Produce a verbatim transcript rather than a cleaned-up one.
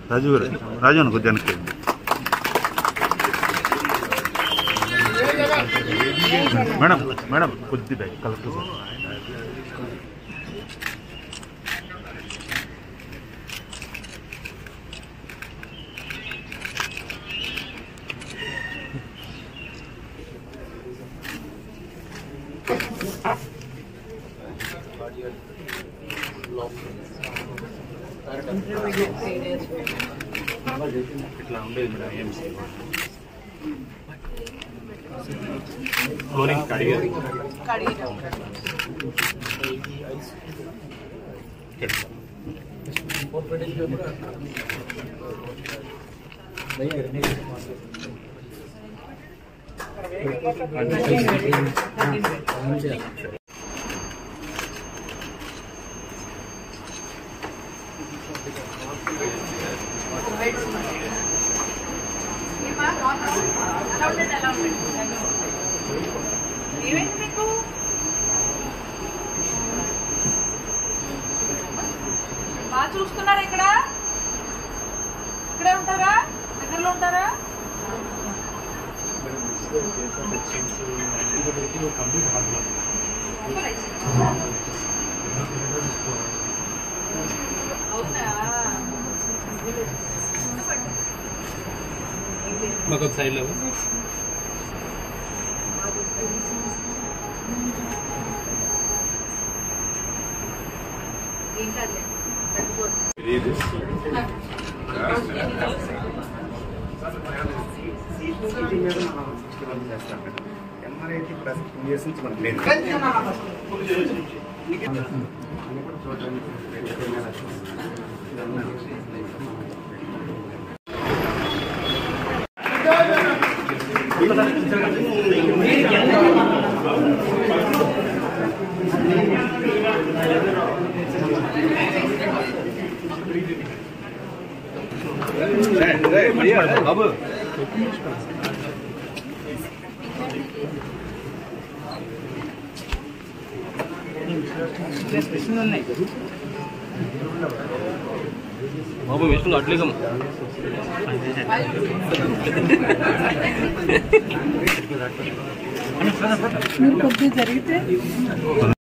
రాజు గారు రాజు అన్న కొద్ది వెనక్కి మేడం మేడం కొద్ది బ్యాగ్ కలెక్టర్ సార్ ఇట్లా ఉండేది మేడం ఏఎంసీ ఫ్లోరింగ్ కడిగేది ఏమైంది మీకు? బాగా చూస్తున్నారా? ఇక్కడ ఇక్కడే ఉంటారా? దగ్గరలో ఉంటారా? అవునా? మాకు సైడ్ లో ఎంఆర్ఐటీ ప్లస్ టూ ఇయర్స్ నుంచి మనకు లేదు. బాబు బాబు విష్ణు అట్లేకం కొద్దిగా జరిగితే